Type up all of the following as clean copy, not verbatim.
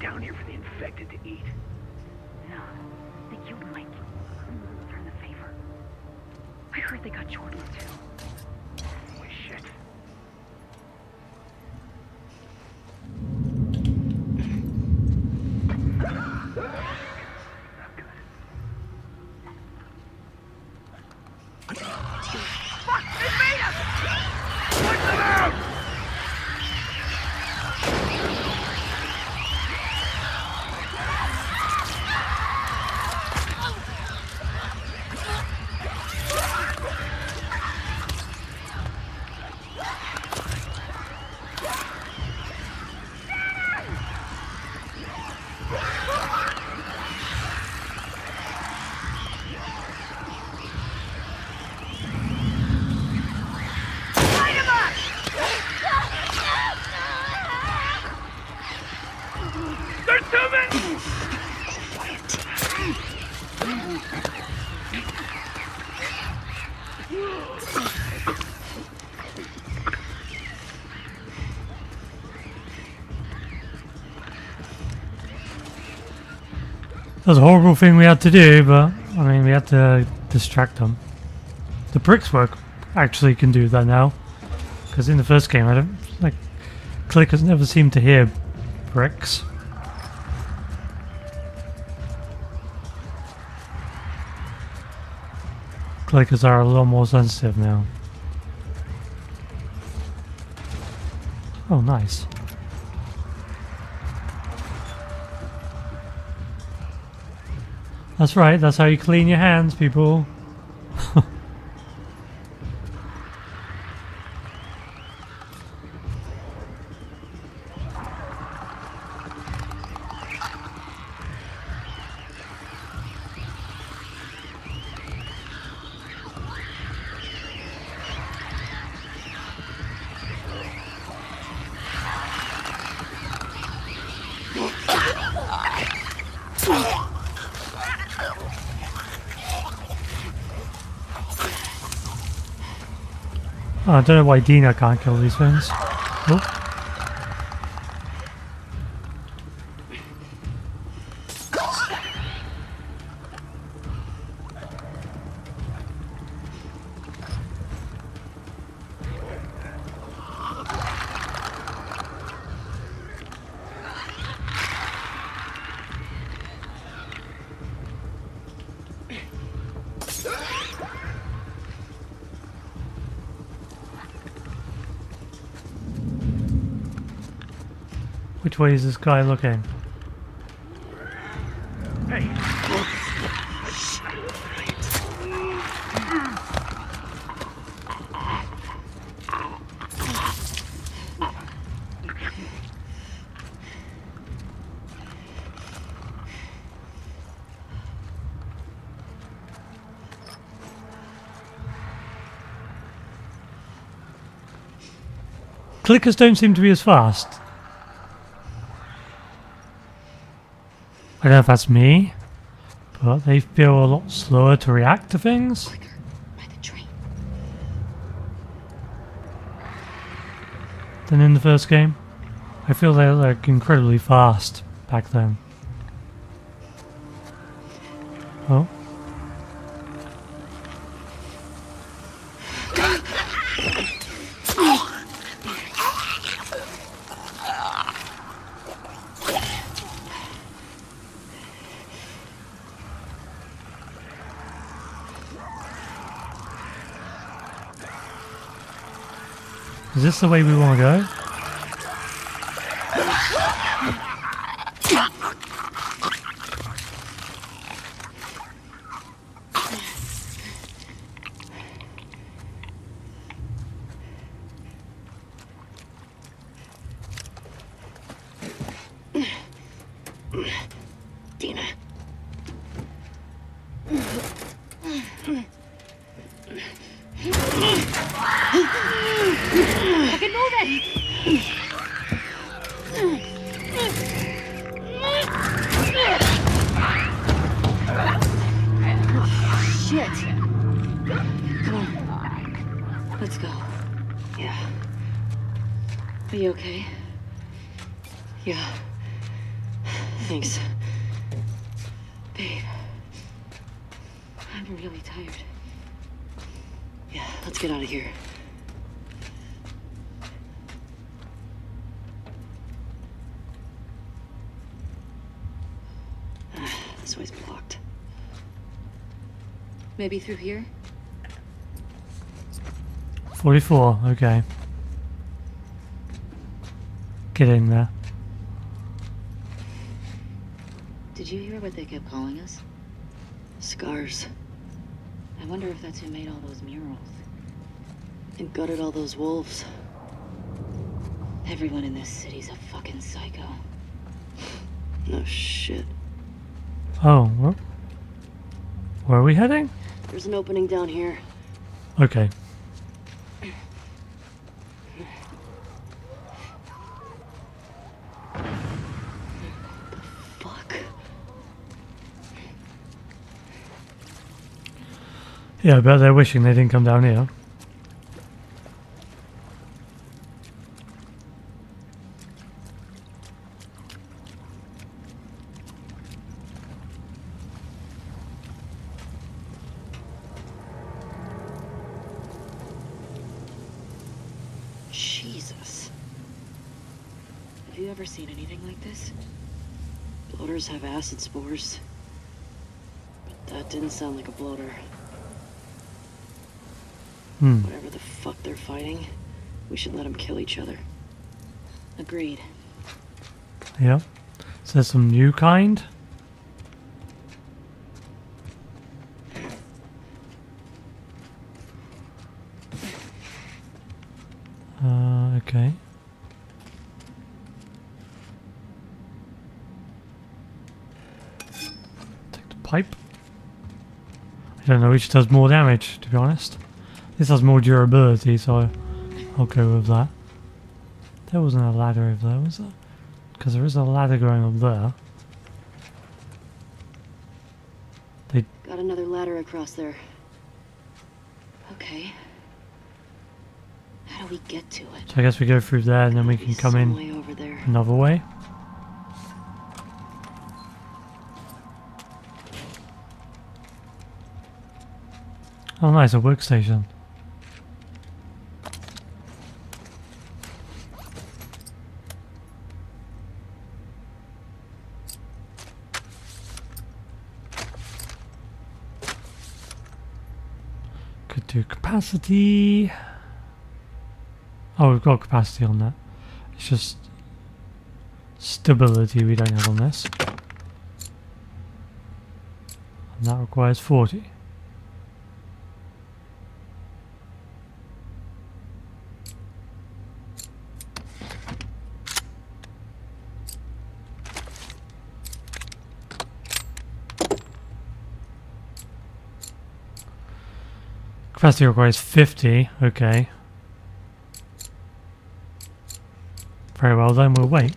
down here for the infected to eat. No, they killed Mike. Return the favor. I heard they got Jordan too. Holy shit. Not good. Fuck! They made us! Push them out! That was a horrible thing we had to do, but I mean, we had to distract them. The bricks work actually can do that now, because in the first game, I don't like clickers never seem to hear bricks. Clickers are a lot more sensitive now. Oh, nice. That's right, that's how you clean your hands, people. Oh, I don't know why Dina can't kill these things. Oh. Which way is this guy looking? Hey! Clickers don't seem to be as fast. I don't know if that's me, but they feel a lot slower to react to things. Clicker by the train. Than in the first game. I feel they're like incredibly fast back then. Oh. Is this the way we want to go? Dina. Fucking move it! Shit. Come on. Let's go. Yeah. Are you okay? Yeah. Thanks. Babe. I'm really tired. Yeah, let's get out of here. This way's blocked. Maybe through here? 44, okay. Getting there. Did you hear what they kept calling us? Scars. I wonder if that's who made all those murals. And gutted all those wolves. Everyone in this city's a fucking psycho. No shit. Oh, where are we heading? There's an opening down here. Okay. Fuck. Yeah, I bet they're wishing they didn't come down here. Jesus. Have you ever seen anything like this? Bloaters have acid spores. But that didn't sound like a bloater. Whatever the fuck they're fighting, we should let them kill each other. Agreed. Yep. So there's some new kind. Okay. Take the pipe. I don't know which does more damage, to be honest. This has more durability, so I'll go with that. There wasn't a ladder over there, was there? Because there is a ladder going up there. Got another ladder across there. Okay. How do we get to it? So I guess we go through there and then we can come in Way over there. another way. Oh nice, a workstation. Could do capacity. Oh, we've got capacity on that. It's just stability we don't have on this. And that requires 40. Capacity requires 50, okay. Very well then, we'll wait.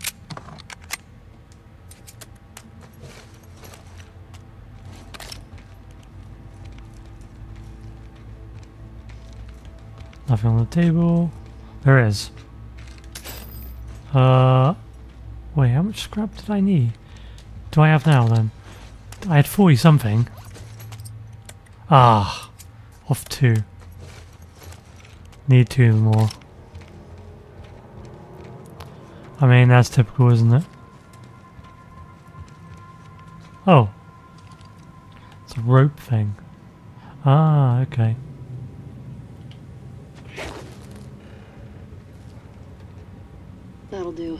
Nothing on the table. There is. Wait, how much scrap did I need? Do I have now then? I had 40 something. Ah. Off 2. Need 2 more. I mean, that's typical, isn't it? Oh. It's a rope thing. Ah, okay. That'll do.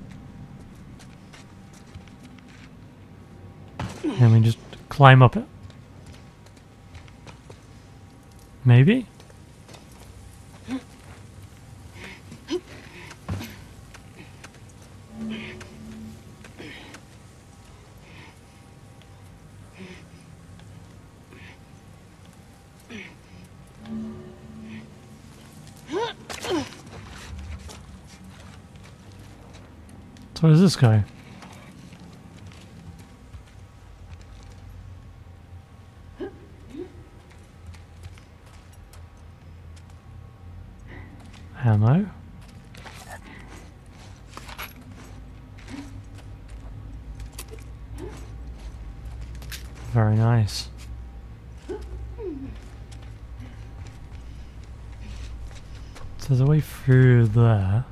And we just climb up it. Maybe? So where does this go? Ammo. Very nice. So there's a way through there.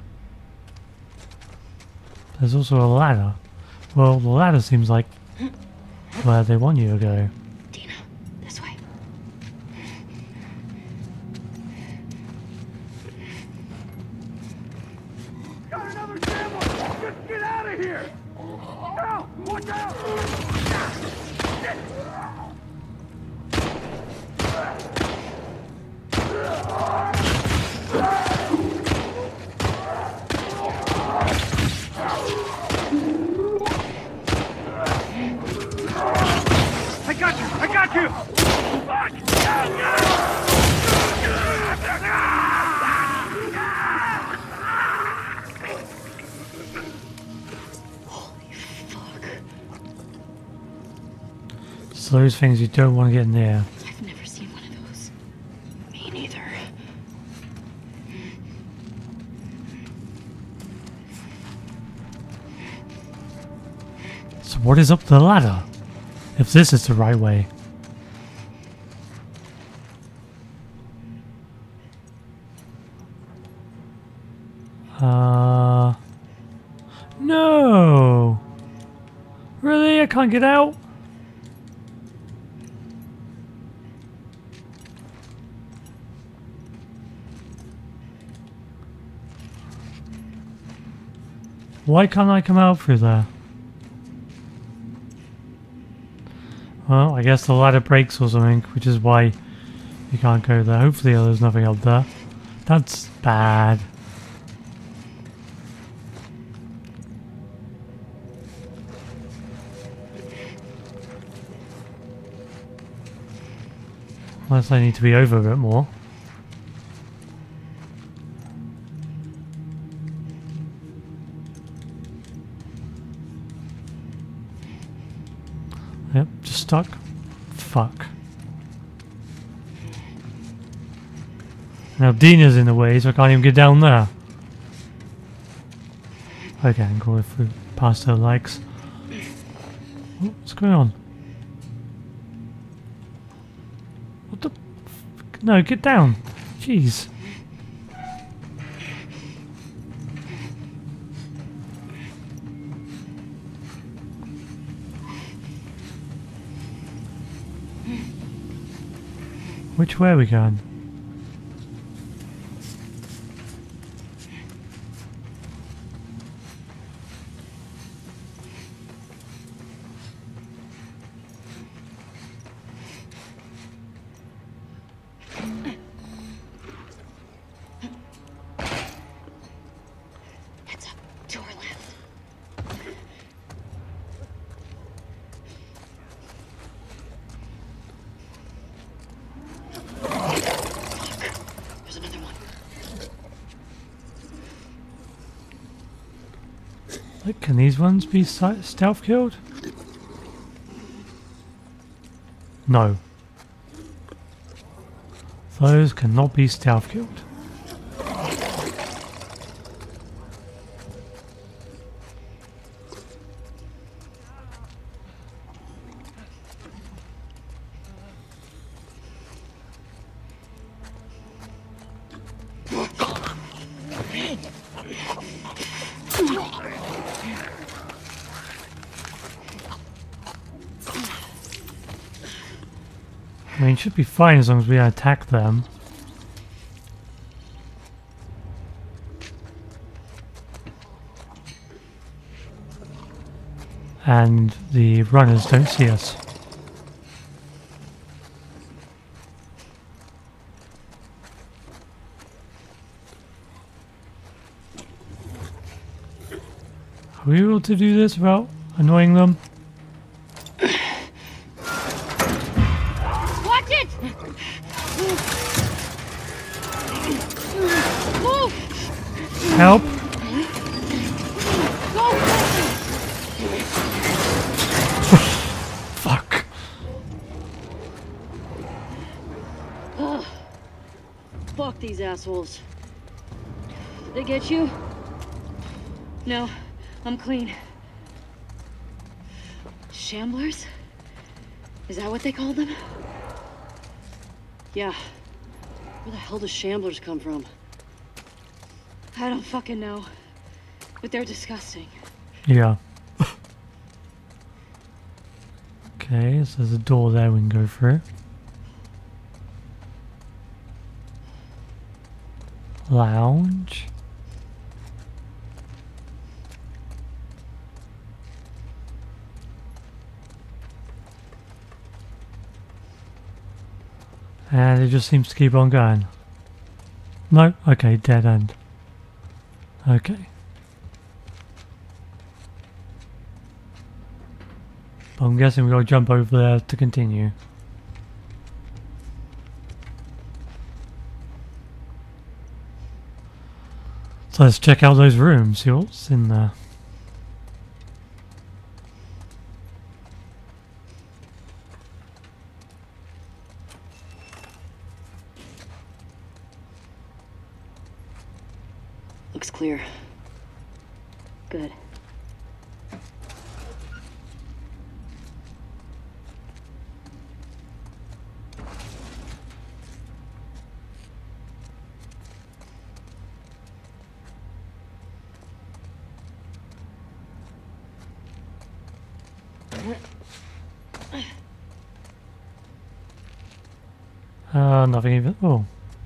There's also a ladder. Well, the ladder seems like where they want you to go. Dina, this way. Got another sandwich! Just get out of here! Now, watch out! I got you! I got you! Fuck! Holy fuck. So those things you don't want to get near. I've never seen one of those. Me neither. So what is up the ladder? If this is the right way. No! Really? I can't get out? Why can't I come out through there? Well, I guess the ladder breaks or something, which is why you can't go there. Hopefully there's nothing up there. That's bad. Unless I need to be over a bit more. Yep, just stuck. Fuck. Now Dina's in the way, so I can't even get down there. Okay, I can go through past her legs. Oh, what's going on? What the f— no, get down! Jeez. Which way are we going? Heads up, to our left. There's another one. Look, can these ones be stealth killed? No. Those cannot be stealth killed. I mean, it should be fine as long as we attack them. And the runners don't see us. Are we able to do this without annoying them? Watch it! Move! Help! Go! Fuck! Ugh. Fuck these assholes. Did they get you? No, I'm clean. Shamblers? Is that what they called them? Yeah. Where the hell do shamblers come from? I don't fucking know. But they're disgusting. Yeah. Okay, so there's a door there we can go through. Lounge. And it just seems to keep on going. No? Okay, dead end. Okay. I'm guessing we gotta jump over there to continue. So let's check out those rooms, see what's in there. Looks clear. Good. Nothing even. Oh.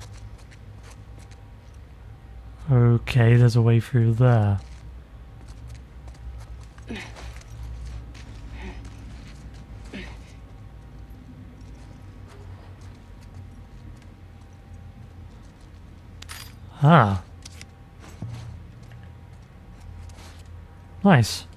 Okay, there's a way through there. Ah. Nice.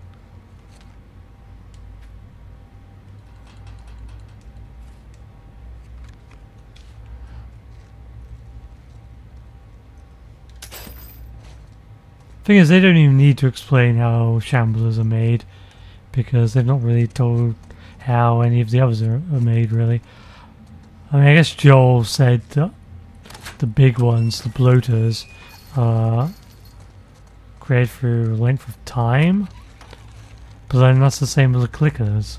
Thing is, they don't even need to explain how shamblers are made, because they've not really told how any of the others are made, really. I mean, I guess Joel said that the big ones, the bloaters, are created through length of time, but then that's the same as the clickers.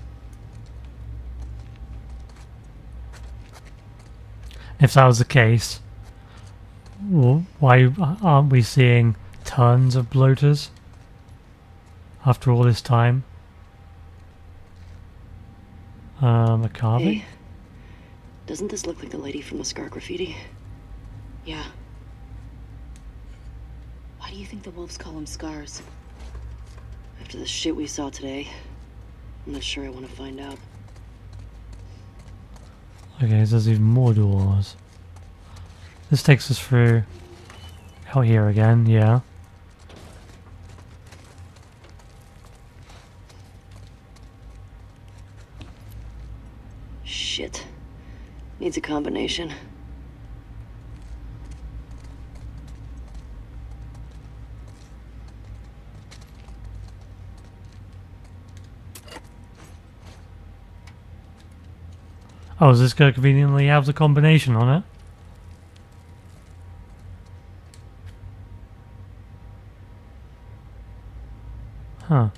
If that was the case, well, why aren't we seeing tons of bloaters after all this time? A carving? Hey, doesn't this look like the lady from the scar graffiti? Yeah. Why do you think the wolves call them scars? After the shit we saw today, I'm not sure I want to find out. Okay, so there's even more doors. This takes us through out here again, yeah. Shit. Needs a combination. Oh, is this going to conveniently have the combination on it? Huh.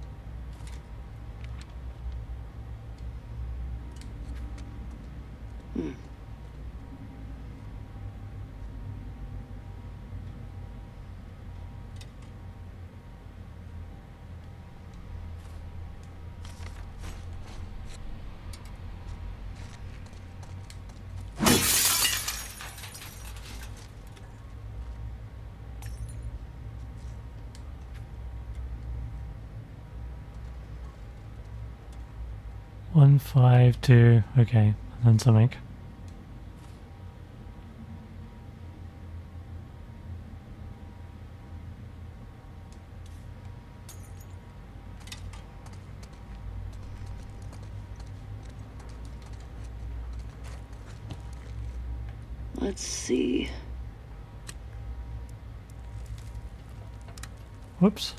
One, 5, 2, okay, and then something. Let's see. Whoops.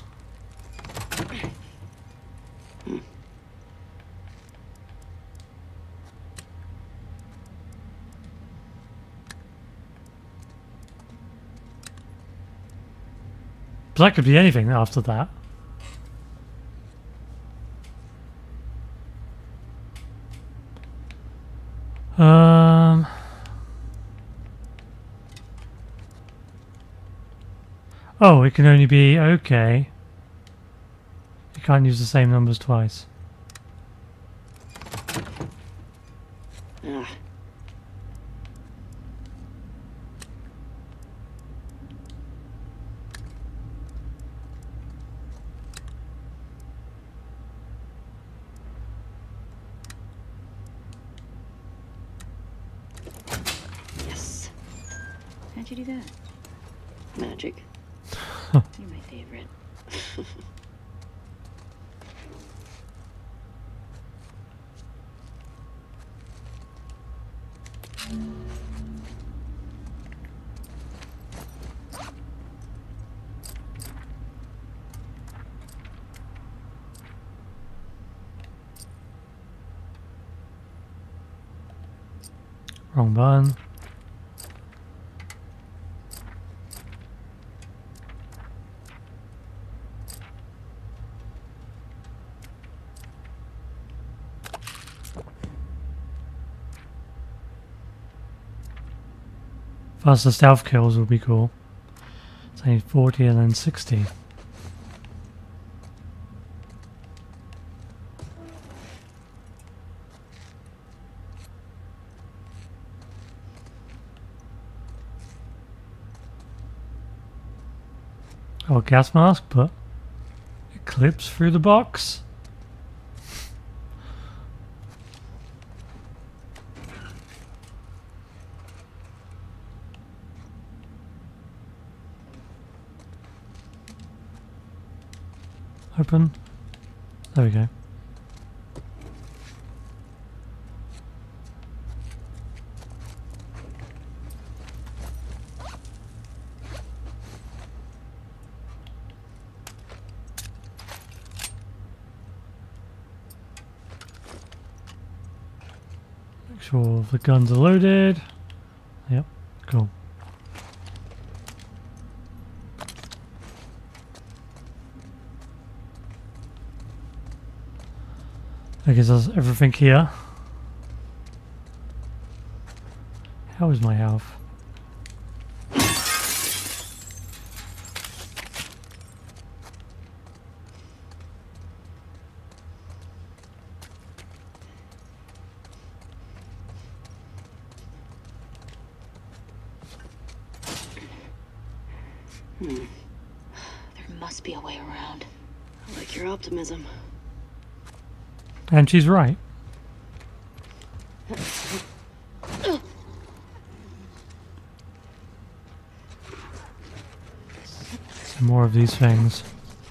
But that could be anything after that. Oh, it can only be... Okay. You can't use the same numbers twice. Ah. Yes. How'd you do that? Magic. You're my favorite. Wrong button. Faster stealth kills would be cool. Say 40 and then 60. Oh, gas mask, but it clips through the box. Open. There we go. Make sure the guns are loaded. Yep, cool. I guess that's everything here. How is my health? There must be a way around. I like your optimism. And she's right. Some more of these things.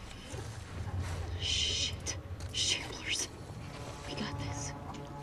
Shit. Shamblers. We got this.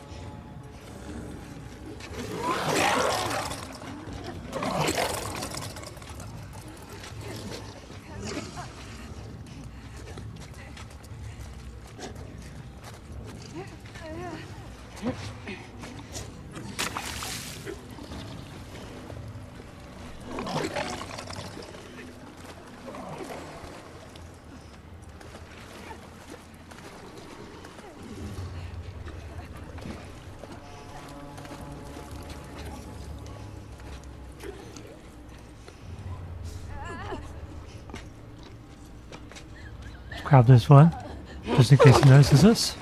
Grab this one, just in case he notices us.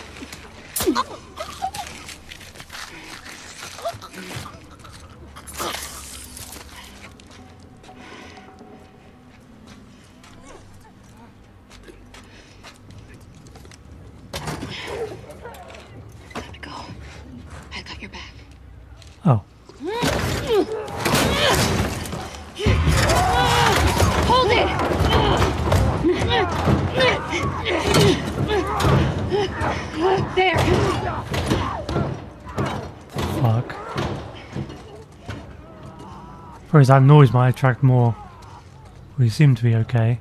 Time to go. I got your back. Oh. Hold it! There! Fuck. Whereas that noise might attract more. We seem to be okay.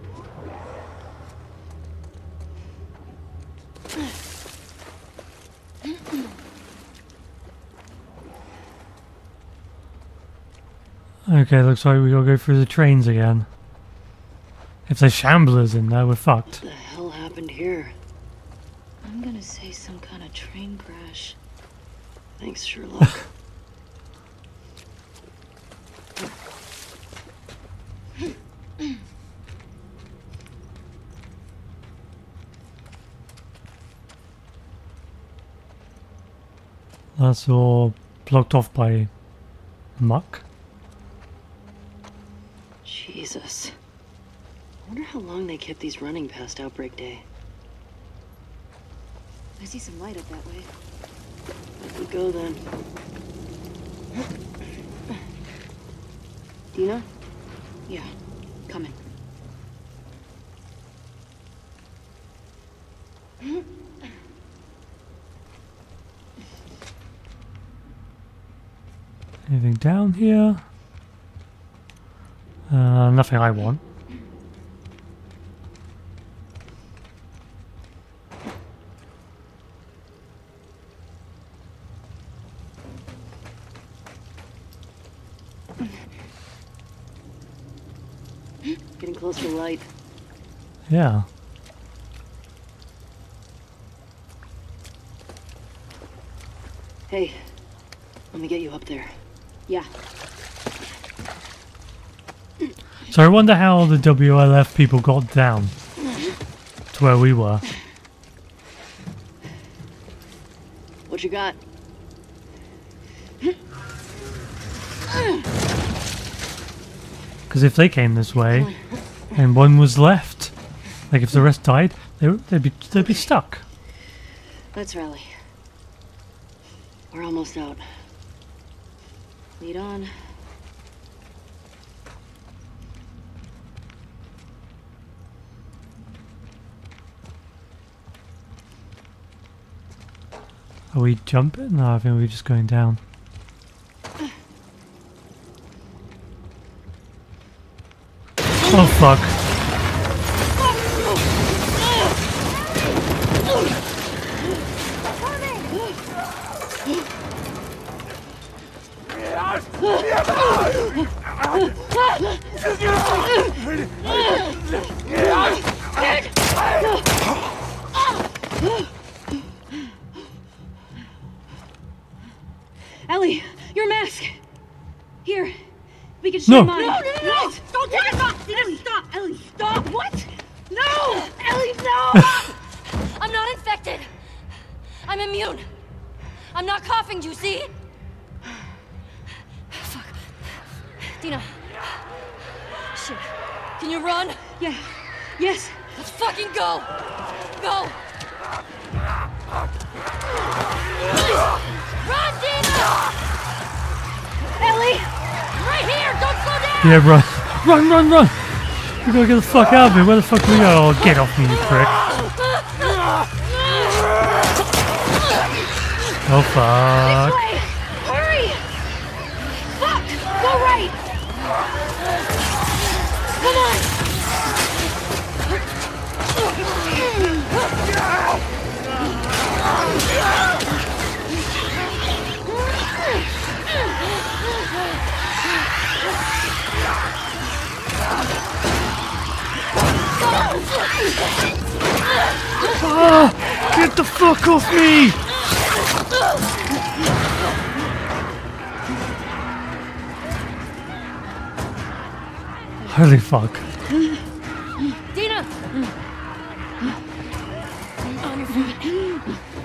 Okay, looks like we gotta go through the trains again. If there's shamblers in there, we're fucked. What the hell happened here? I'm gonna say some kind of train crash. Thanks, Sherlock. That's all blocked off by muck. Jesus. I wonder how long they kept these running past outbreak day. I see some light up that way. Let we go then. Dina? Yeah, coming. Anything down here? Nothing I want. Getting close to light. Yeah. Hey, let me get you up there. Yeah. So I wonder how the WLF people got down to where we were. What you got? Because if they came this way and one was left, like if the rest died, they'd be stuck. Let's rally. We're almost out. Lead on. Are we jumping? No, I think we're just going down. Oh fuck. Ellie, your mask! Here, we can share mine. No! Don't take it off! Ellie, stop! Ellie, stop! What? No! Ellie, no! I'm not infected. I'm immune. I'm not coughing, do you see? Fuck. Dina. Shit. Can you run? Yeah. Yes. Let's fucking go! Go! Run, Dina! Ellie! Right here! Don't slow down! Yeah, run. Run! We gotta get the fuck out of here. Where the fuck do we go? Oh, get off me, you prick. Oh, fuck. This way! Hurry! Fuck! Go right! Come on! Ah, get the fuck off me! Holy fuck. Dina! On your feet.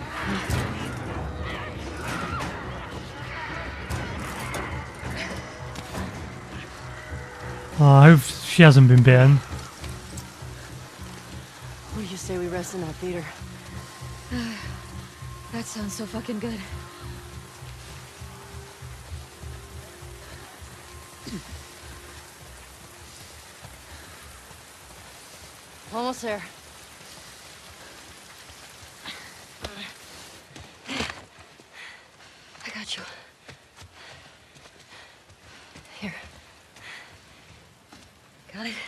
Oh, I hope she hasn't been bitten. What do you say we rest in that theater? That sounds so fucking good. Almost there. I got you. Here. Got it?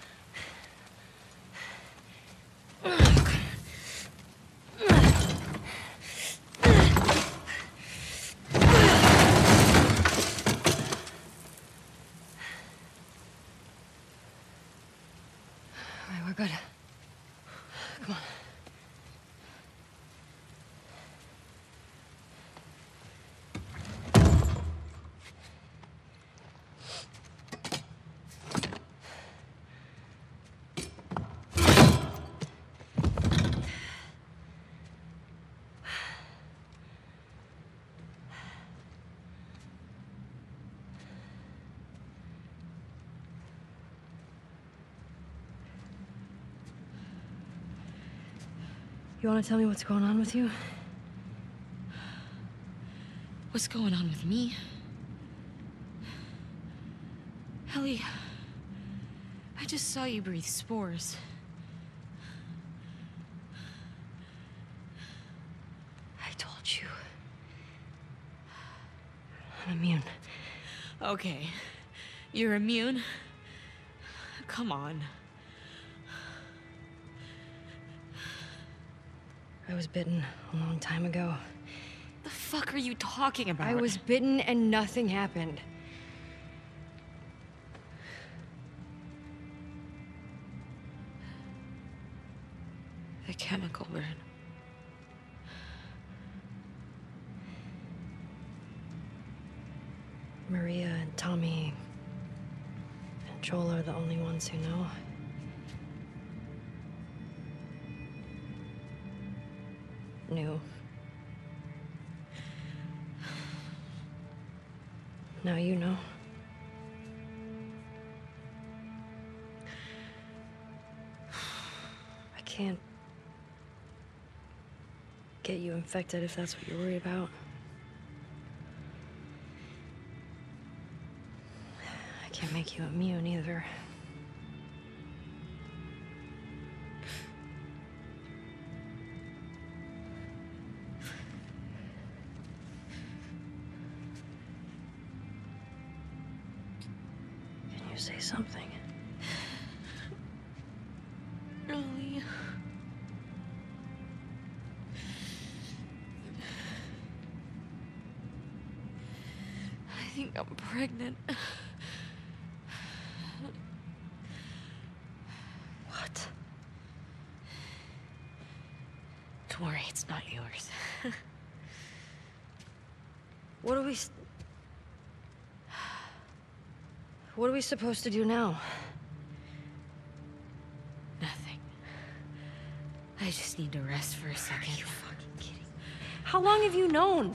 Alright, we're good. Come on. You want to tell me what's going on with you? What's going on with me? Ellie, I just saw you breathe spores. I told you. I'm immune. Okay, you're immune? Come on. I was bitten a long time ago. The fuck are you talking about? I was bitten and nothing happened. The chemical burn. Maria and Tommy and Joel are the only ones who know. Knew. Now you know. I can't get you infected if that's what you're worried about. I can't make you immune either. Can you say something? Ellie. I think I'm pregnant. What? Don't worry, it's not yours. What are we supposed to do now? Nothing. I just need to rest for a second. Are you fucking kidding? How long have you known?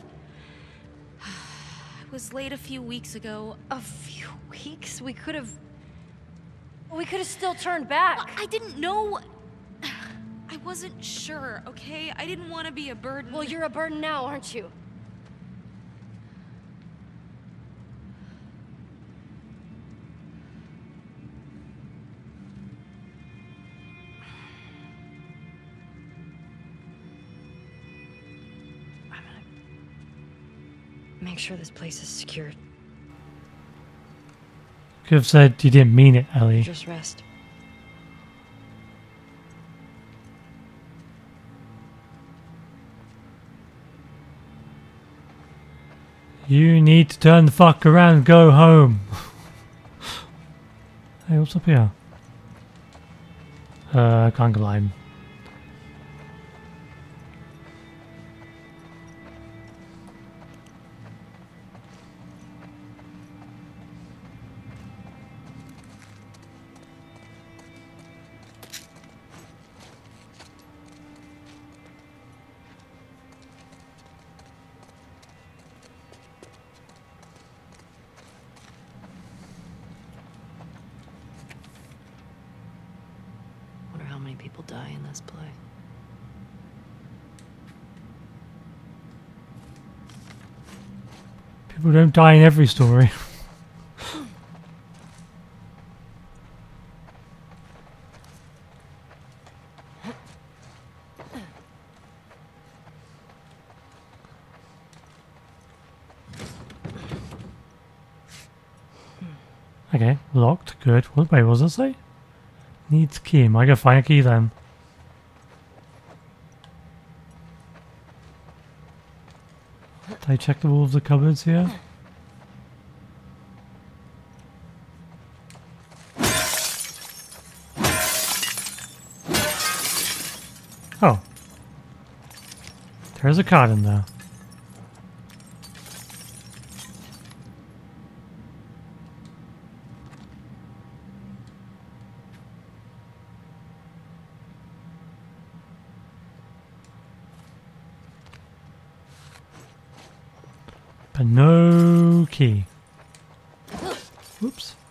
I was late a few weeks ago. A few weeks? We could have still turned back. I didn't know. I wasn't sure, okay? I didn't want to be a burden. Well, you're a burden now, aren't you? I'm gonna make sure this place is secured. Could have said you didn't mean it, Ellie. Just rest. You need to turn the fuck around and go home. Hey, what's up here? I can't climb. Wonder how many people die in this play. People don't die in every story. Okay, locked. Good. Wait, what does it say? Needs key. Am I gonna find a key then? Did I check all of the cupboards here? Oh. There's a card in there. But no key. Oops.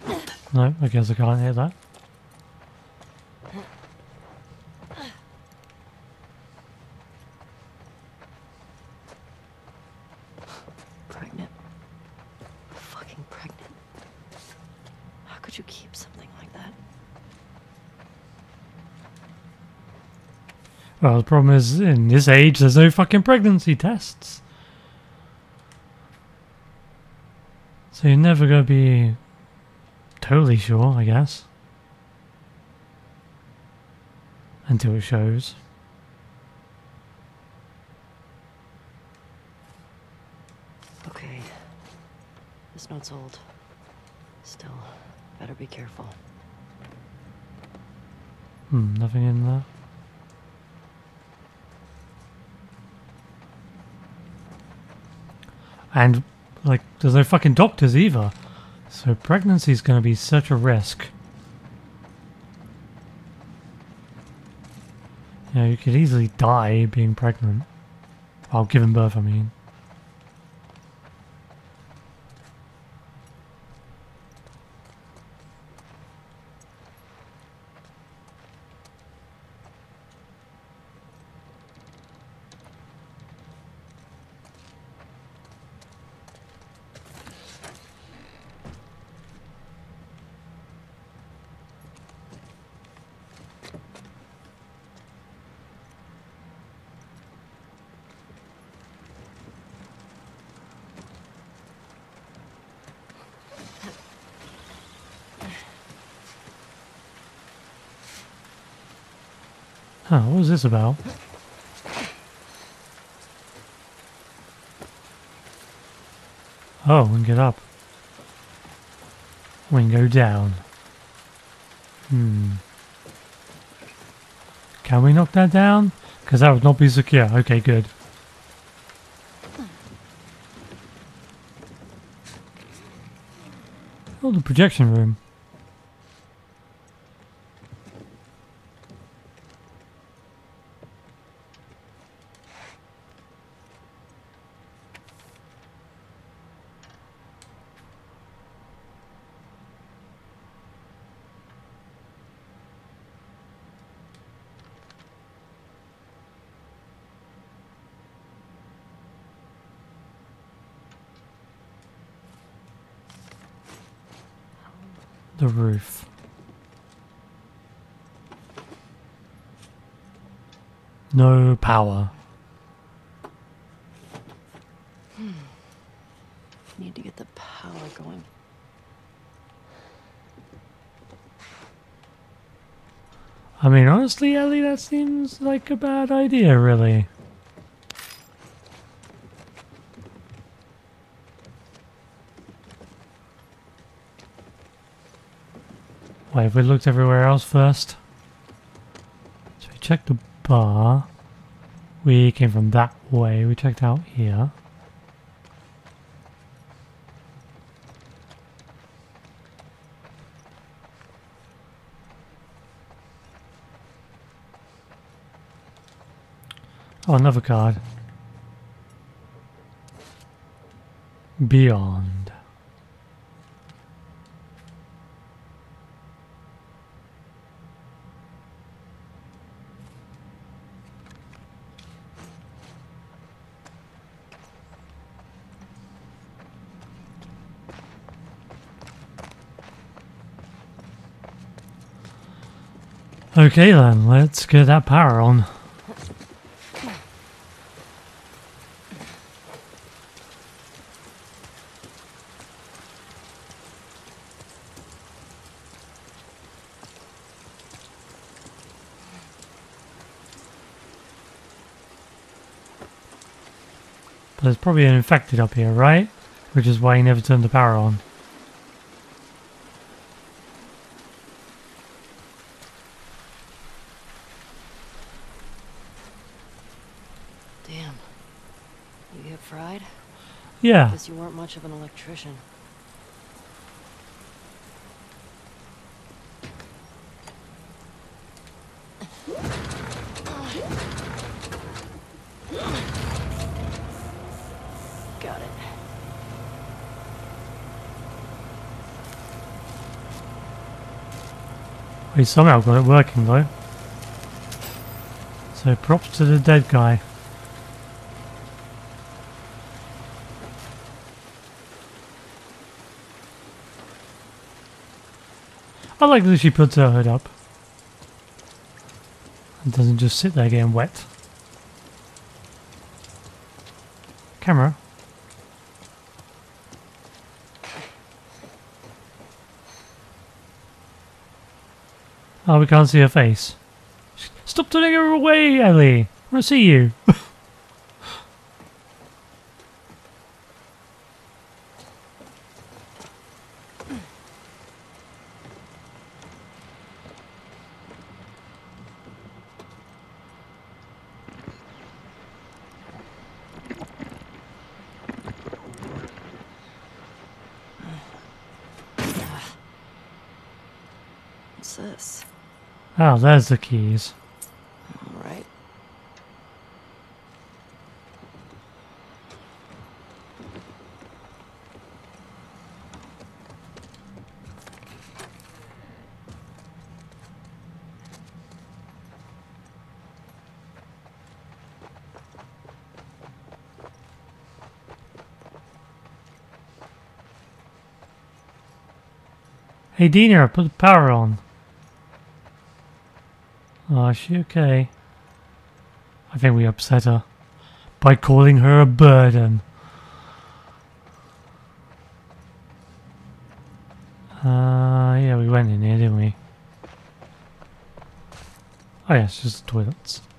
No, I guess I can't hit that. would you keep something like that? Well, the problem is, in this age, there's no fucking pregnancy tests. So you're never going to be totally sure, I guess. Until it shows. Okay. This note's old. Still, better be careful. Nothing in there. And, like, there's no fucking doctors either. So pregnancy is going to be such a risk. You know, you could easily die being pregnant. While giving birth, I mean. Huh, what was this about? Oh, we can get up. We can go down. Can we knock that down? Because that would not be secure. Okay, good. Oh, the projection room. The roof. No power. Need to get the power going. I mean, honestly, Ellie, that seems like a bad idea, really. Wait, have we looked everywhere else first? So we checked the bar. We came from that way. We checked out here. Oh, another card. Beyond. Okay then, let's get that power on. But there's probably an infected up here, right? Which is why he never turned the power on. Damn. You get fried? Yeah. Guess you weren't much of an electrician. Got it. We somehow got it working though. So props to the dead guy. I like that she puts her hood up. And doesn't just sit there getting wet. Camera. Oh, we can't see her face. Stop turning her away, Ellie! I want to see you. What's this? Oh, there's the keys. All right. Hey Dina, put the power on. Oh, is she okay? I think we upset her by calling her a burden. Yeah, we went in here, didn't we? Oh yeah, it's just the toilets.